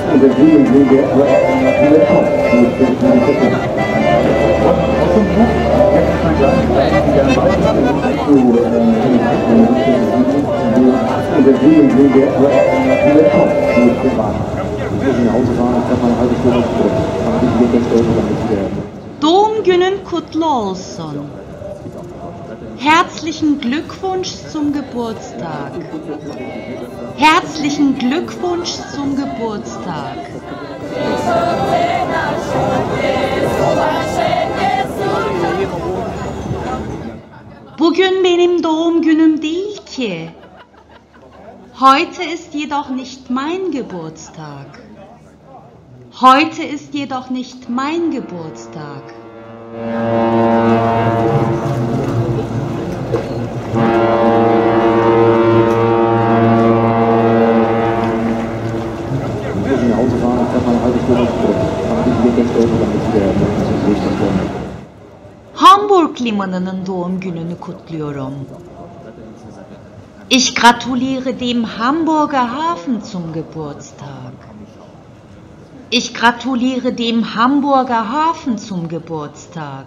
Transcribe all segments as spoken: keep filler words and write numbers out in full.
Doğum kutlu olsun. Herzlichen Glückwunsch zum Geburtstag. Herzlichen Glückwunsch zum Geburtstag. Bugün benim doğum günüm değil ki. Heute ist jedoch nicht mein Geburtstag. Heute ist jedoch nicht mein Geburtstag. Hamburg Limanı'nın doğum gününü kutluyorum. Ich gratuliere dem Hamburger Hafen zum Geburtstag. Ich gratuliere dem Hamburger Hafen zum Geburtstag.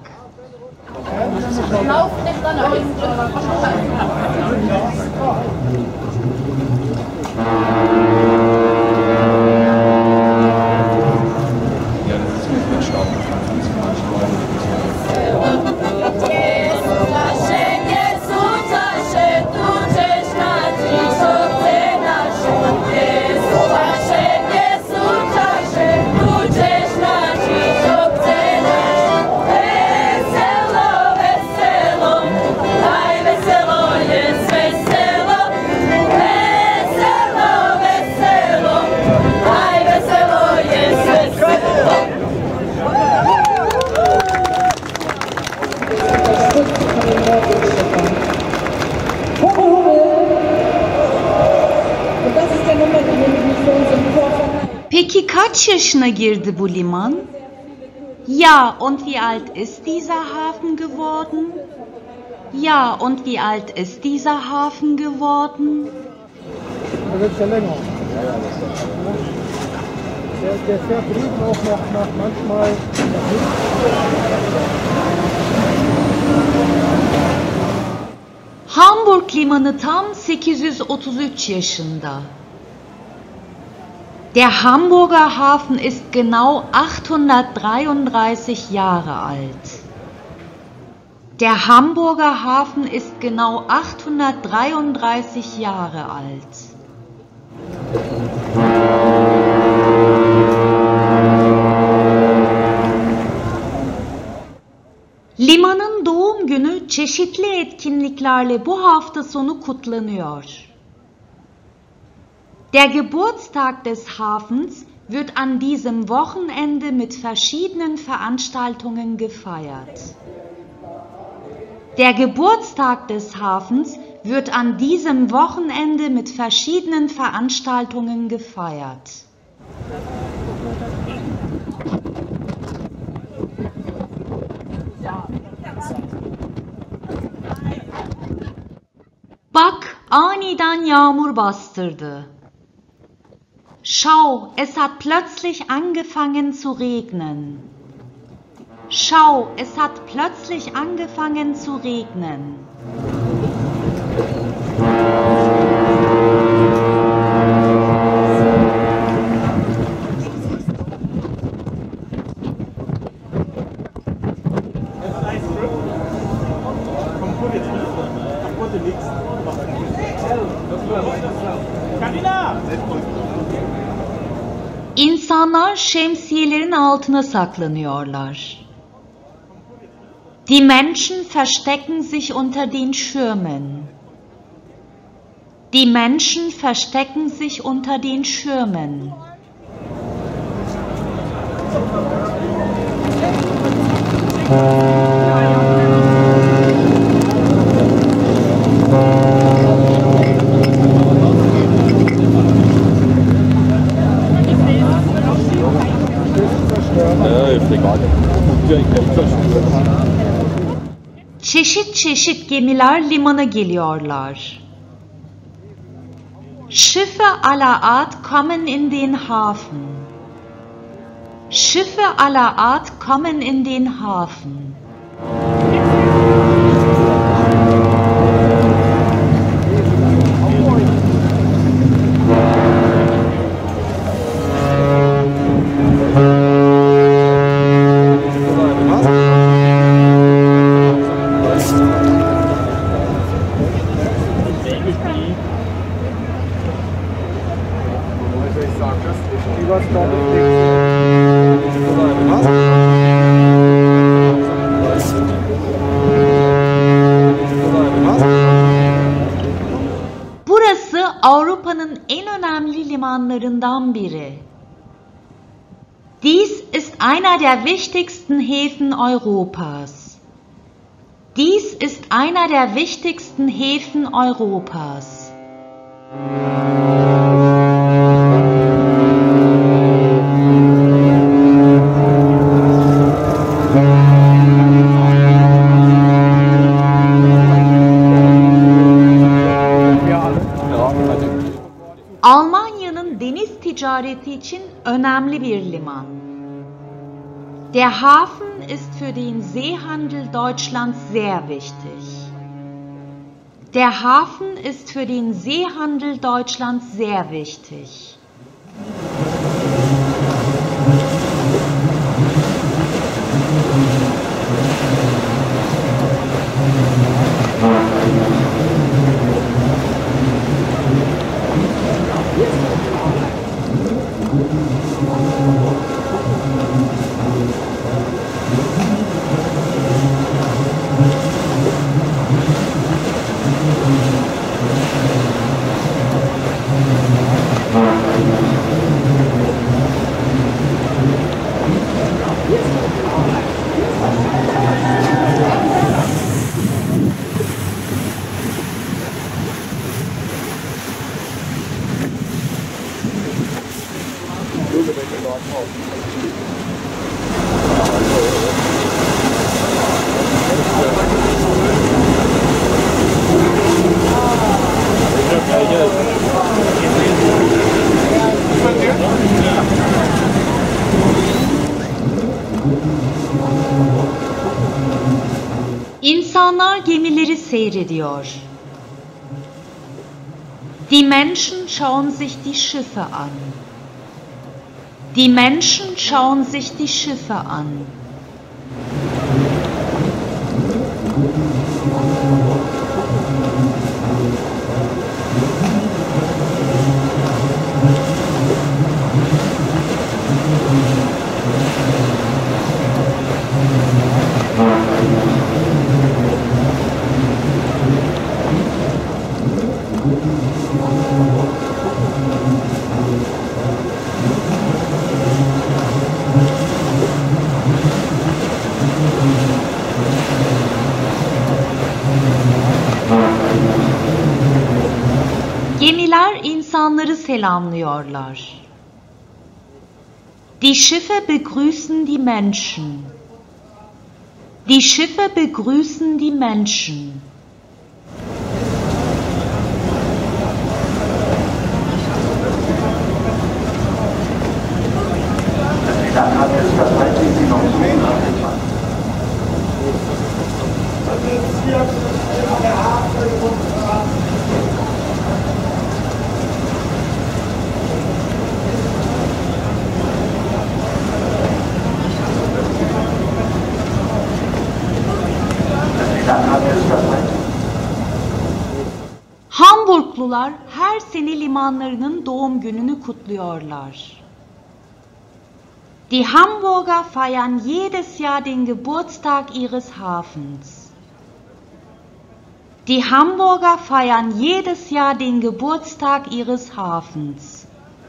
Peki kaç yaşına girdi bu liman? Ja, und wie alt ist dieser Hafen geworden? Ja, und wie alt ist dieser Hafen geworden? Da wird es ja länger. Der, der fährt drüben auch noch, noch manchmal Hamburg Limanı tam sekiz yüz otuz üç yaşında. Der Hamburger Hafen ist genau achthundertdreiunddreißig Jahre alt. Der Hamburger Hafen ist genau achthundertdreiunddreißig Jahre alt. Limanın doğum günü çeşitli etkinliklerle bu hafta sonu kutlanıyor. Der Geburtstag des Hafens wird an diesem Wochenende mit verschiedenen Veranstaltungen gefeiert. Der Geburtstag des Hafens wird an diesem Wochenende mit verschiedenen Veranstaltungen gefeiert. Bak, aniden yağmur bastırdı. Schau, es hat plötzlich angefangen zu regnen. Schau, es hat plötzlich angefangen zu regnen. İnsanlar şemsiyelerin altına saklanıyorlar. Die Menschen verstecken sich unter den Schirmen. Die Menschen verstecken sich unter den Schirmen. Çeşit çeşit gemiler limana geliyorlar. Schiffe aller Art kommen in den Hafen. Schiffe aller Art kommen in den Hafen. Burası Avrupa'nın en önemli limanlarından biri. Dies ist einer der wichtigsten Häfen Europas. Dies ist einer der wichtigsten Häfen Europas. Almanya'nın deniz ticareti için önemli bir liman. Der Hafen ist für den Seehandel Deutschlands sehr wichtig. Der Hafen ist für den Seehandel Deutschlands sehr wichtig. İnsanlar gemileri seyrediyor. Die Menschen schauen sich die Schiffe an. Die Menschen schauen sich die Schiffe an. Gemiler insanları selamlıyorlar. Die Schiffe begrüßen die Menschen. Die Schiffe begrüßen die Menschen. Hamburglular her sene limanlarının doğum gününü kutluyorlar. Die Hamburger feiern jedes Jahr den Geburtstag ihres Hafens. Die Hamburger feiern jedes Jahr den Geburtstag ihres Hafens.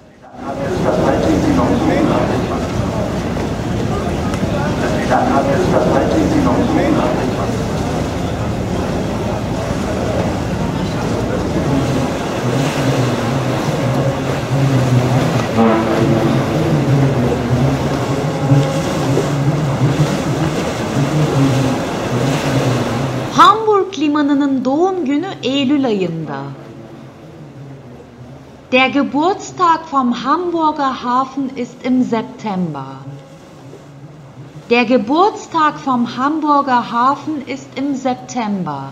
Hamburg limanının doğum günü Eylül ayında. Der Geburtstag vom Hamburger Hafen ist im September. Der Geburtstag vom Hamburger Hafen ist im September.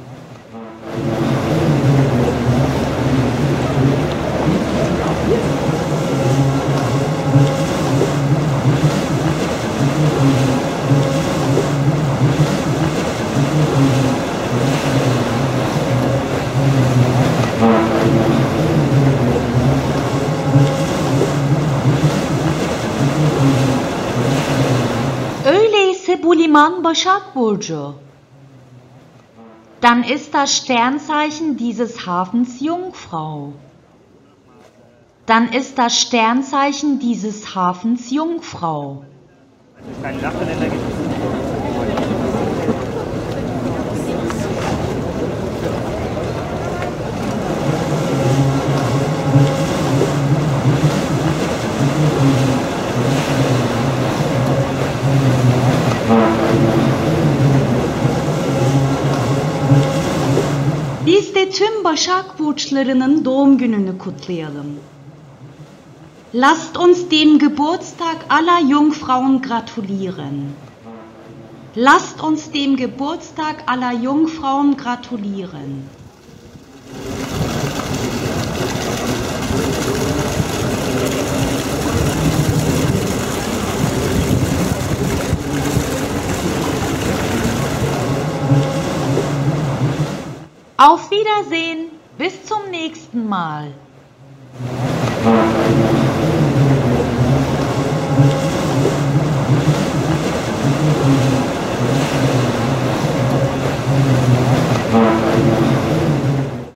Öyleyse bu liman Başak Burcu. Dann ist das Sternzeichen dieses Hafens Jungfrau. Dann ist das Sternzeichen dieses Hafens Jungfrau. Keinen Nachkalender gibt es. Biz de tüm Başak Burçlarının doğum gününü kutlayalım. Lasst uns dem Geburtstag aller Jungfrauen gratulieren. Lasst uns dem Geburtstag aller Jungfrauen gratulieren. Auf Wiedersehen, bis zum nächsten Mal.